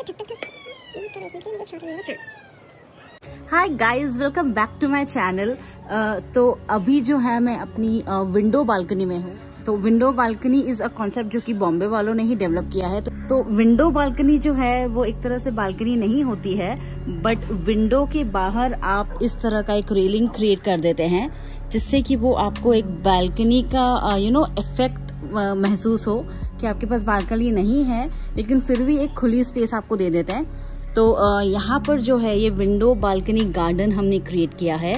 Hi guys, welcome back to my channel. तो अभी जो है मैं अपनी विंडो बालकनी में हूँ। तो window balcony is a concept जो कि बॉम्बे वालों ने ही डेवलप किया है। तो विंडो बालकनी जो है वो एक तरह से बालकनी नहीं होती है, बट विंडो के बाहर आप इस तरह का एक रेलिंग क्रिएट कर देते हैं जिससे कि वो आपको एक बालकनी का इफेक्ट महसूस हो कि आपके पास बालकनी नहीं है लेकिन फिर भी एक खुली स्पेस आपको दे देते हैं। तो यहाँ पर जो है ये विंडो बालकनी गार्डन हमने क्रिएट किया है,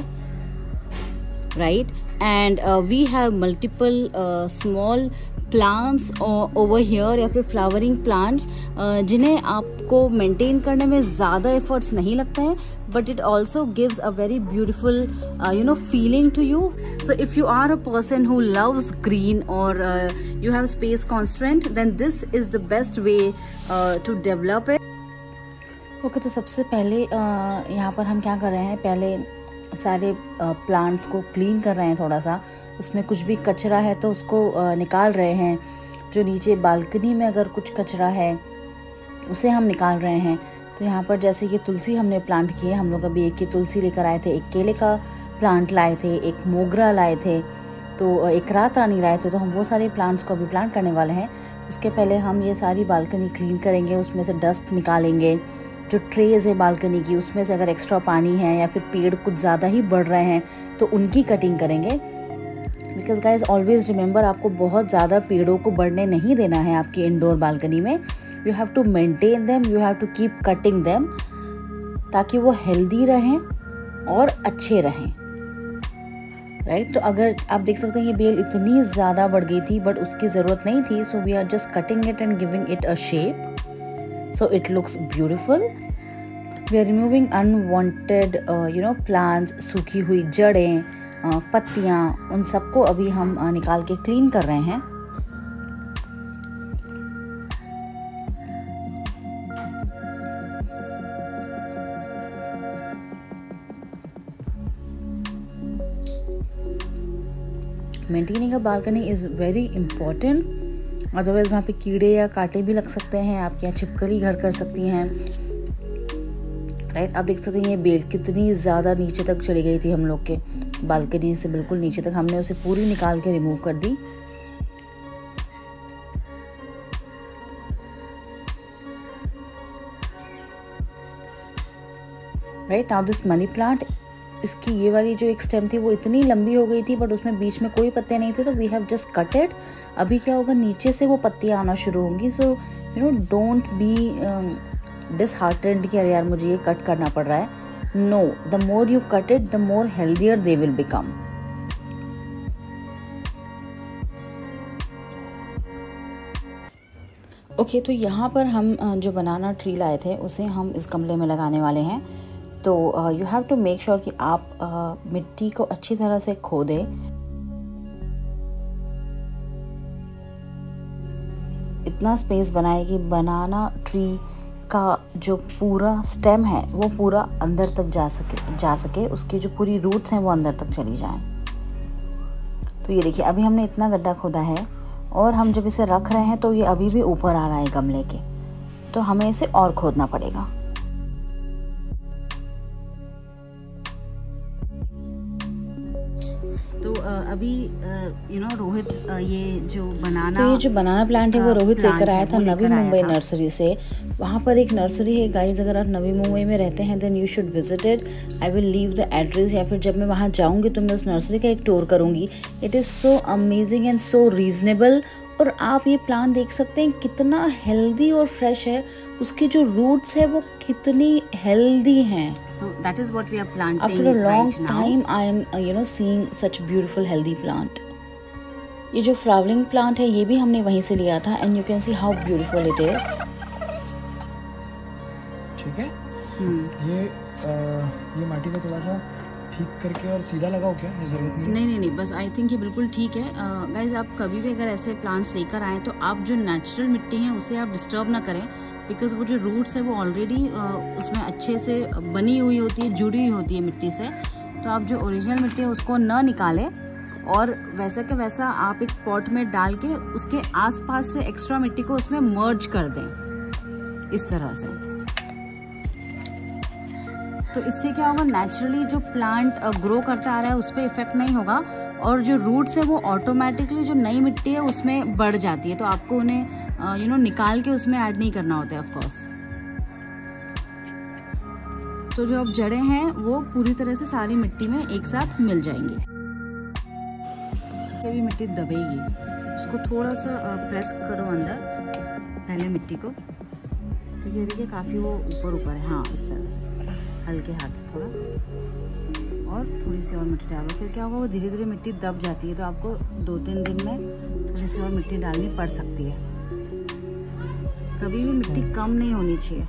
right. And we have multiple small plants over here या फिर फ्लावरिंग प्लांट्स जिन्हें आपको मेंटेन करने में ज्यादा एफर्ट्स नहीं लगते हैं, but it also gives a very beautiful feeling to you. So if you are a person who loves green और you have space constraint, then this is the best way to develop it. Okay, तो सबसे पहले यहाँ पर हम क्या कर रहे हैं, पहले सारे प्लांट्स को क्लीन कर रहे हैं। थोड़ा सा उसमें कुछ भी कचरा है तो उसको निकाल रहे हैं। जो नीचे बालकनी में अगर कुछ कचरा है उसे हम निकाल रहे हैं। तो यहाँ पर जैसे कि तुलसी हमने प्लांट की है, हम लोग अभी एक की तुलसी लेकर आए थे, एक केले का प्लांट लाए थे, एक मोगरा लाए थे, तो एक रात रानी लाए थे। तो हम वो सारे प्लांट्स को अभी प्लांट करने वाले हैं। उसके पहले हम ये सारी बालकनी क्लीन करेंगे, उसमें से डस्ट निकालेंगे। जो ट्रेज है बालकनी की उसमें से अगर एक्स्ट्रा पानी है या फिर पेड़ कुछ ज़्यादा ही बढ़ रहे हैं तो उनकी कटिंग करेंगे। बिकॉज गाइज ऑलवेज रिमेंबर, आपको बहुत ज़्यादा पेड़ों को बढ़ने नहीं देना है आपकी इंडोर बालकनी में। You have to maintain them, you have to keep cutting them ताकि वो हेल्दी रहें और अच्छे रहें, राइट। तो अगर आप देख सकते हैं ये बेल इतनी ज़्यादा बढ़ गई थी बट उसकी ज़रूरत नहीं थी। So we are just cutting it and giving it a shape so it looks beautiful. We are removing unwanted plants, सूखी हुई जड़ें, पत्तियाँ, उन सबको अभी हम निकाल के क्लीन कर रहे हैं। Maintaining a balcony is very important. Otherwise वहाँ पे कीड़े या कांटे भी लग सकते हैं, आपके यहाँ छिपकली घर कर सकती हैं, राइट। आप देख सकते हैं ये बेल कितनी ज़्यादा नीचे तक चली गई थी हम लोग के बालकनी से बिल्कुल नीचे तक। हमने उसे पूरी निकाल के रिमूव कर दी। Right, now this money plant, इसकी ये वाली जो एक स्टेम थी वो इतनी लंबी हो गई थी बट उसमें बीच में कोई पत्ते नहीं थे, तो we have just cut it. अभी क्या होगा, नीचे से वो पत्तियाँ आना शुरू होंगी। सो डोंट बी डिसहार्टेंड कि अरे यार मुझे ये कट करना पड़ रहा है। No, the more you cut it the more healthier they will become. Okay, तो यहाँ पर हम जो बनाना ट्री लाए थे उसे हम इस गमले में लगाने वाले हैं। तो you have to make sure कि आप मिट्टी को अच्छी तरह से खोदें। इतना स्पेस बनाए कि बनाना ट्री का जो पूरा स्टेम है वो पूरा अंदर तक जा सके, उसकी जो पूरी रूट्स हैं वो अंदर तक चली जाएं। तो ये देखिए, अभी हमने इतना गड्ढा खोदा है और हम जब इसे रख रहे हैं तो ये अभी भी ऊपर आ रहा है गमले के, तो हमें इसे और खोदना पड़ेगा। तो अभी रोहित ये जो बनाना प्लांट है वो रोहित लेकर आया था नवी मुंबई नर्सरी से। वहाँ पर एक नर्सरी है गाइज, अगर आप नवी मुंबई में रहते हैं then you should visit it. I will leave the address, या फिर जब मैं वहाँ जाऊँगी तो मैं उस नर्सरी का एक टूर करूँगी। It is so amazing and so reasonable. और आप ये प्लांट देख सकते हैं कितना हेल्दी और फ्रेश है, उसकी जो रूट्स है वो कितनी हेल्दी हैं। So that is what we are planting After a long right now. time I am seeing such beautiful healthy plant. ये जो फ्लावरिंग प्लांट है ये भी हमने वहीं से लिया था and you can see how beautiful it is. ठीक है, ये माटी को थोड़ा सा ठीक करके और सीधा लगाओ क्या, ये जरूरत नहीं? नहीं, बस आई थिंक ये बिल्कुल ठीक है। गाइज आप कभी भी अगर ऐसे प्लांट्स लेकर आए तो आप जो नेचुरल मिट्टी है उसे आप डिस्टर्ब ना करें, बिकॉज वो जो रूट्स है वो ऑलरेडी उसमें अच्छे से बनी हुई होती है, जुड़ी हुई होती है मिट्टी से। तो आप जो ओरिजिनल मिट्टी है उसको ना निकालें और वैसा के वैसा आप एक पॉट में डाल के उसके आसपास से एक्स्ट्रा मिट्टी को उसमें मर्ज कर दें इस तरह से। तो इससे क्या होगा, नेचुरली जो प्लांट ग्रो करता आ रहा है उस पर इफेक्ट नहीं होगा, और जो रूट्स है वो ऑटोमेटिकली जो नई मिट्टी है उसमें बढ़ जाती है। तो आपको उन्हें निकाल के उसमें ऐड नहीं करना होता है ऑफ कोर्स। तो जो अब जड़ें हैं वो पूरी तरह से सारी मिट्टी में एक साथ मिल जाएंगी। कभी मिट्टी दबेगी, उसको थोड़ा सा प्रेस करो अंदर पहले मिट्टी को, तो ये देखिए काफ़ी वो ऊपर है। हाँ, इस तरह से हल्के हाथ से थोड़ा, और थोड़ी सी और मिट्टी डालो। फिर क्या होगा, वो धीरे धीरे मिट्टी दब जाती है। तो आपको 2-3 दिन में थोड़ी सी और मिट्टी डालनी पड़ सकती है। कभी भी मिट्टी कम नहीं होनी चाहिए।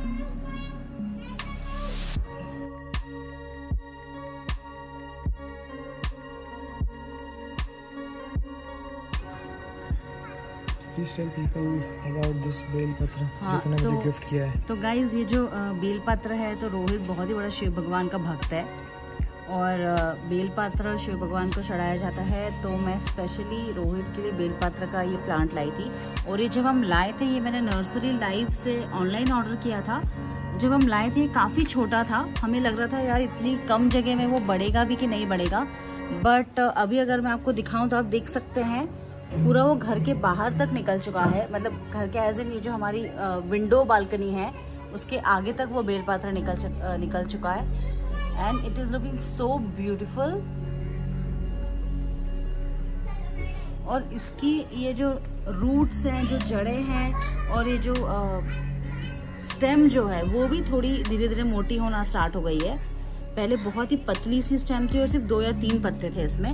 Please tell people about this बेलपत्र जितना मुझे गिफ्ट किया है। तो गाइज ये जो बेलपत्र है, तो रोहित बहुत ही बड़ा शिव भगवान का भक्त है, और बेलपत्र शिव भगवान को चढ़ाया जाता है। तो मैं स्पेशली रोहित के लिए बेलपत्र का ये प्लांट लाई थी। और ये जब हम लाए थे, ये मैंने नर्सरी लाइव से ऑनलाइन ऑर्डर किया था। जब हम लाए थे काफ़ी छोटा था, हमें लग रहा था यार इतनी कम जगह में वो बढ़ेगा भी कि नहीं बढ़ेगा। बट अभी अगर मैं आपको दिखाऊं तो आप देख सकते हैं पूरा वो घर के बाहर तक निकल चुका है। मतलब घर के एज इन ये जो हमारी विंडो बालकनी है उसके आगे तक वो बेलपत्र निकल चुका है। And it is looking so beautiful. और इसकी ये जो रूट्स हैं, जो जड़ें हैं, और ये जो स्टेम जो है वो भी थोड़ी धीरे धीरे मोटी होना स्टार्ट हो गई है। पहले बहुत ही पतली सी स्टेम थी और सिर्फ 2 या 3 पत्ते थे इसमें।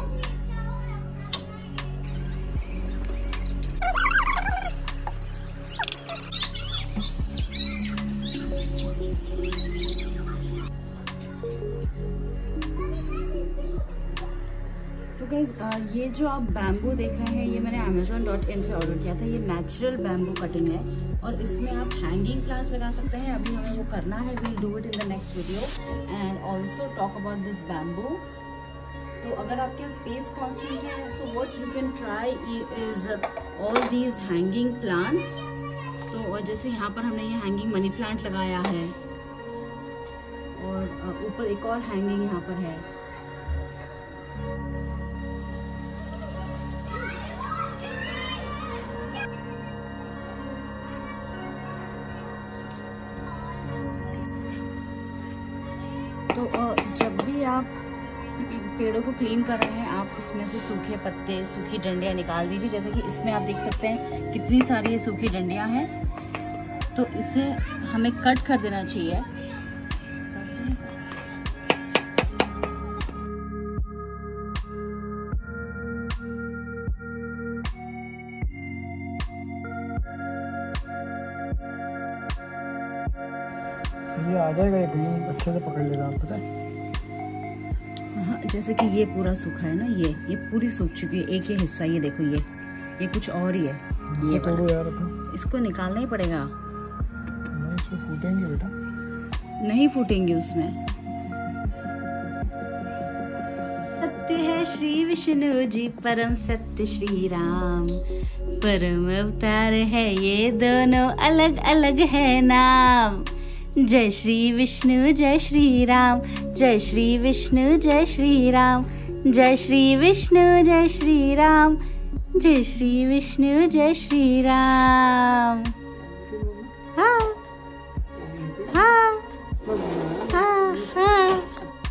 ये जो आप बैम्बू देख रहे हैं, ये मैंने amazon.in से ऑर्डर किया था। ये नेचुरल बैम्बू कटिंग है, और इसमें आप हैंगिंग प्लांट्स लगा सकते हैं। अभी हमें वो करना है, we'll do it in the next video and also talk about this bamboo. तो अगर आपके स्पेस कॉन्स्टेंट है, so what you can try is all these hanging plants. तो जैसे यहाँ पर हमने ये हैंगिंग मनी प्लांट लगाया है, और ऊपर एक और हैंगिंग यहाँ पर है। तो जब भी आप पेड़ों को क्लीन कर रहे हैं, आप उसमें से सूखे पत्ते, सूखी डंडियां निकाल दीजिए। जैसे कि इसमें आप देख सकते हैं कितनी सारी ये सूखी डंडियां हैं। तो इसे हमें कट कर देना चाहिए। ये आ जाएगा, ये ग्रीन अच्छे से पकड़ लेगा, आप पता है। हाँ, जैसे कि ये पूरा सूखा है ना, ये पूरी सूख चुकी है। एक ये हिस्सा, ये देखो, ये कुछ और ही है। ये तोड़ो यार, तो इसको निकालना ही पड़ेगा। नहीं, इसमें फूटेंगे बेटा। नहीं फूटेंगे उसमें। सत्य है श्री विष्णु जी, परम सत्य श्री राम, परम अवतार है ये दोनों, अलग अलग है नाम। जय श्री विष्णु जय श्री राम, जय श्री विष्णु जय श्री राम, जय श्री विष्णु जय श्री राम, जय श्री विष्णु जय श्री राम। हाँ हाँ हाँ हाँ।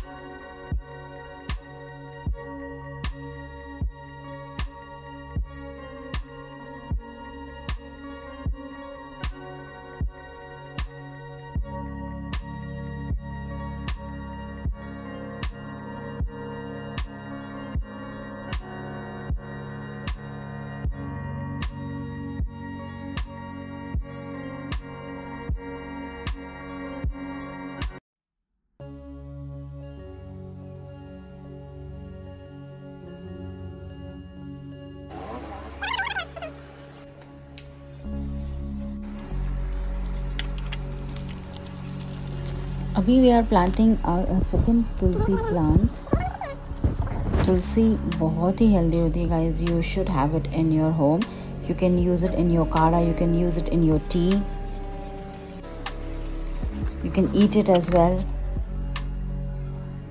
अभी we are planting our second tulsi plant. तुलसी बहुत ही हेल्दी होती है guys, you should have it in your home. You can use it in your kadha, you can use it in your tea, you can eat it as well.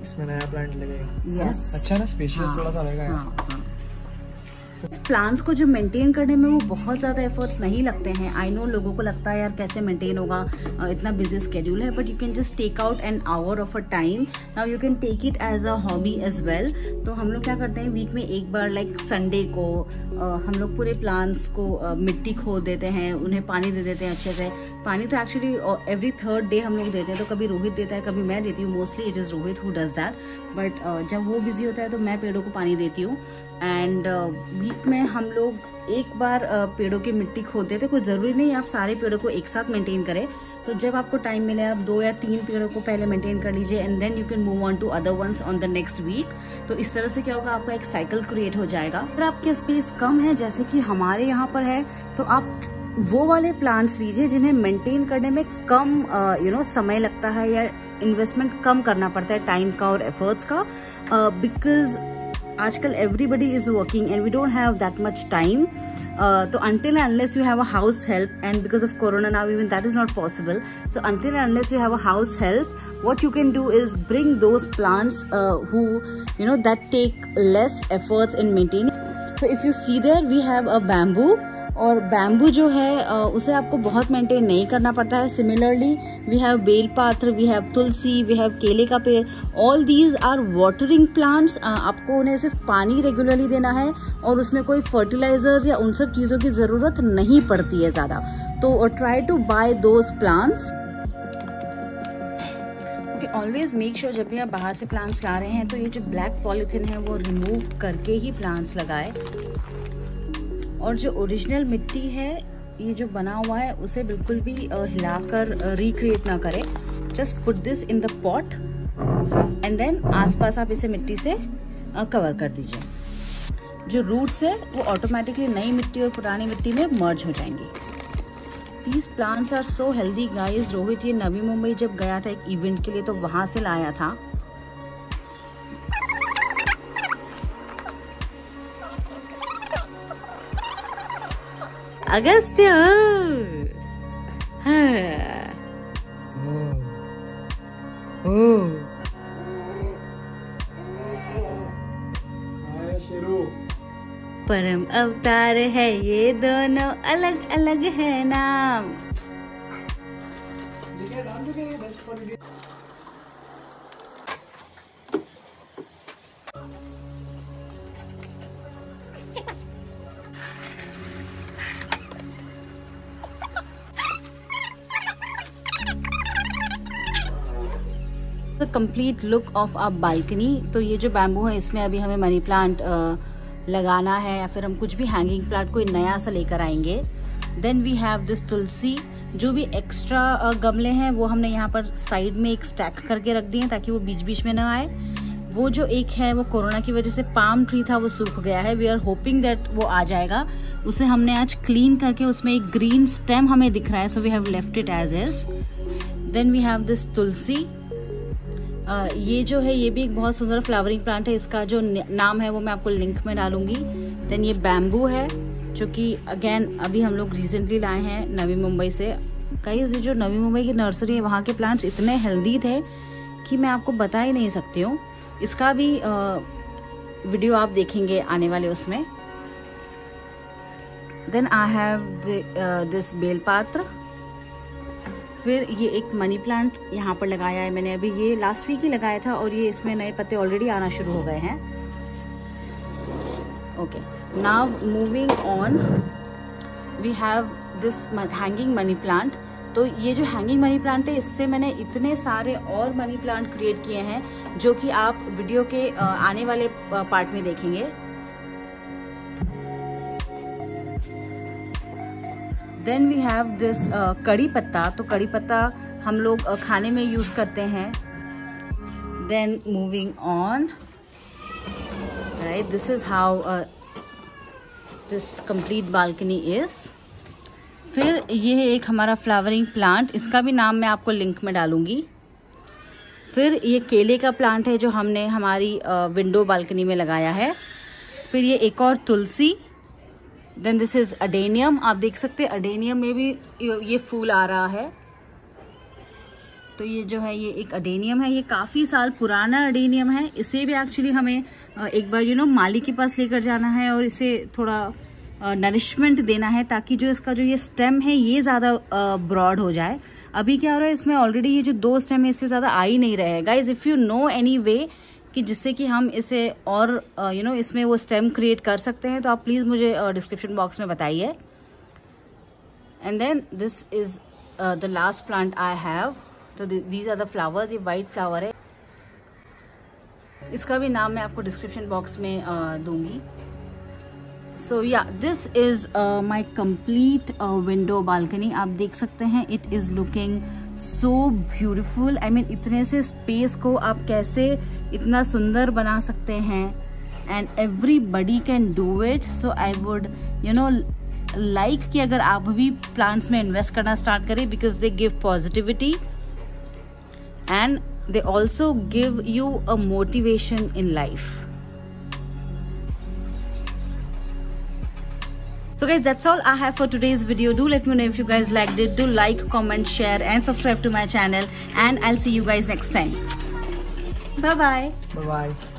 इसमें नया plant लगेगा। Yes अच्छा ना, स्पेशियस थोड़ा सा रहेगा। हाँ। इस प्लांट्स को जो मेंटेन करने में वो बहुत ज़्यादा एफर्ट्स नहीं लगते हैं। आई नो लोगों को लगता है यार कैसे मेंटेन होगा, इतना बिजी स्केड्यूल है, but you can just take out an hour of a time. Now you can take it as a hobby as well. तो हम लोग क्या करते हैं, वीक में एक बार लाइक संडे को हम लोग पूरे प्लांट्स को मिट्टी खोद देते हैं, उन्हें पानी दे देते हैं अच्छे से। पानी तो एक्चुअली एवरी थर्ड डे हम लोग देते हैं, तो कभी रोहित देता है, कभी मैं देती हूँ। Mostly it is Rohit who does that, but जब वो बिजी होता है तो मैं पेड़ों को पानी देती हूँ। एंड वीक में हम लोग एक बार पेड़ों की मिट्टी खोद देते। कोई जरूरी नहीं आप सारे पेड़ों को एक साथ मेंटेन करें, तो जब आपको टाइम मिले आप 2 या 3 पेड़ों को पहले मेंटेन कर लीजिए and then you can move on to other ones on the next week. तो इस तरह से क्या होगा, आपका एक साइकिल क्रिएट हो जाएगा। अगर आपके स्पेस कम है जैसे कि हमारे यहाँ पर है, तो आप वो वाले प्लांट्स लीजिए जिन्हें मेंटेन करने में कम समय लगता है या इन्वेस्टमेंट कम करना पड़ता है टाइम का और एफर्ट्स का, बिकॉज आजकल everybody is working and we don't have that much time. So until and unless you have a house help, and because of corona now even that is not possible, so until and unless you have a house help, what you can do is bring those plants who that take less efforts in maintaining. So if you see there we have a bamboo, और bamboo जो है उसे आपको बहुत maintain नहीं करना पड़ता है. Similarly we have belpatra, we have tulsi, we have केले का पेड़. All these are watering plants. आपको उन्हें सिर्फ पानी रेगुलरली देना है और उसमें कोई फर्टिलाइजर्स या उन सब चीज़ों की ज़रूरत नहीं पड़ती है ज़्यादा. तो try to buy those plants. Always make sure जब भी आप बाहर से प्लांट्स ला रहे हैं तो ये जो ब्लैक पॉलीथिन है वो रिमूव करके ही प्लांट्स लगाए. और जो ओरिजिनल मिट्टी है ये जो बना हुआ है उसे बिल्कुल भी हिलाकर रिक्रिएट ना करें. Just put this in the pot and then आसपास आप इसे मिट्टी से कवर कर दीजिए. जो रूट्स है वो ऑटोमेटिकली नई मिट्टी और पुरानी मिट्टी में मर्ज हो जाएंगी. These plants are so healthy guys. Rohit ये नवी मुंबई जब गया था एक इवेंट के लिए तो वहां से लाया था. अगस्त्य परम अवतार है ये दोनों, अलग अलग है नाम. The complete look of a balcony. तो ये जो बैम्बू है इसमें अभी हमें मनी प्लांट लगाना है या फिर हम कुछ भी हैंगिंग प्लांट कोई नया सा लेकर आएंगे. Then we have this tulsi. जो भी एक्स्ट्रा गमले हैं वो हमने यहाँ पर साइड में एक स्टैक करके रख दिए ताकि वो बीच बीच में ना आए. वो जो एक है वो कोरोना की वजह से पाम ट्री था वो सूख गया है. वी आर होपिंग दैट वो आ जाएगा. उसे हमने आज क्लीन करके उसमें एक ग्रीन स्टेम हमें दिख रहा है, so we have left it as is. Then we have this tulsi. ये जो है ये भी एक बहुत सुंदर फ्लावरिंग प्लांट है. इसका जो नाम है वो मैं आपको लिंक में डालूंगी. देन ये बैम्बू है जो कि अगेन अभी हम लोग रिसेंटली लाए हैं नवी मुंबई से. कई जो नवी मुंबई की नर्सरी है वहाँ के प्लांट्स इतने हेल्दी थे कि मैं आपको बता ही नहीं सकती हूँ. इसका भी वीडियो आप देखेंगे आने वाले उसमें. Then I have this belpatra. फिर ये एक मनी प्लांट यहाँ पर लगाया है मैंने. अभी ये लास्ट वीक ही लगाया था और ये इसमें नए पत्ते ऑलरेडी आना शुरू हो गए हैं. Okay, now moving on we have this hanging money plant. तो ये जो हैंगिंग मनी प्लांट है इससे मैंने इतने सारे और मनी प्लांट क्रिएट किए हैं जो कि आप वीडियो के आने वाले पार्ट में देखेंगे. देन वी हैव दिस कड़ी पत्ता. तो कड़ी पत्ता हम लोग खाने में यूज करते हैं. Then moving on, right, this is how this complete balcony is. फिर ये है एक हमारा फ्लावरिंग प्लांट. इसका भी नाम मैं आपको लिंक में डालूंगी. फिर ये केले का प्लांट है जो हमने हमारी विंडो बालकनी में लगाया है. फिर ये एक और तुलसी. Then this is adenium. आप देख सकते हैं अडेनियम में भी ये फूल आ रहा है. तो ये जो है ये एक अडेनियम है, ये काफी साल पुराना अडेनियम है। इसे भी एक्चुअली हमें एक बार माली के पास लेकर जाना है और इसे थोड़ा नरिशमेंट देना है, ताकि जो इसका जो ये स्टेम है ये ज्यादा ब्रॉड हो जाए। अभी क्या हो रहा है, इसमें ऑलरेडी ये जो 2 स्टेम है इससे ज्यादा आ ही नहीं रहे हैं। Guys if you know any way कि जिससे कि हम इसे और इसमें वो स्टेम क्रिएट कर सकते हैं, तो आप प्लीज मुझे डिस्क्रिप्शन बॉक्स में बताइए। And then this is the last plant I have. तो दीज आर द फ्लावर्स, ये वाइट फ्लावर है, इसका भी नाम मैं आपको डिस्क्रिप्शन बॉक्स में दूंगी। So yeah this is my complete window balcony. आप देख सकते हैं it is looking so beautiful. I mean इतने से स्पेस को आप कैसे इतना सुंदर बना सकते हैं, and everybody can do it. So I would like कि अगर आप भी प्लांट्स में इन्वेस्ट करना स्टार्ट करें, because they give positivity and they also give you a motivation in life. So guys, that's all I have for today's video. Do let me know if you guys liked it. Do like, comment, share and subscribe to my channel, and I'll see you guys next time. Bye bye. Bye bye.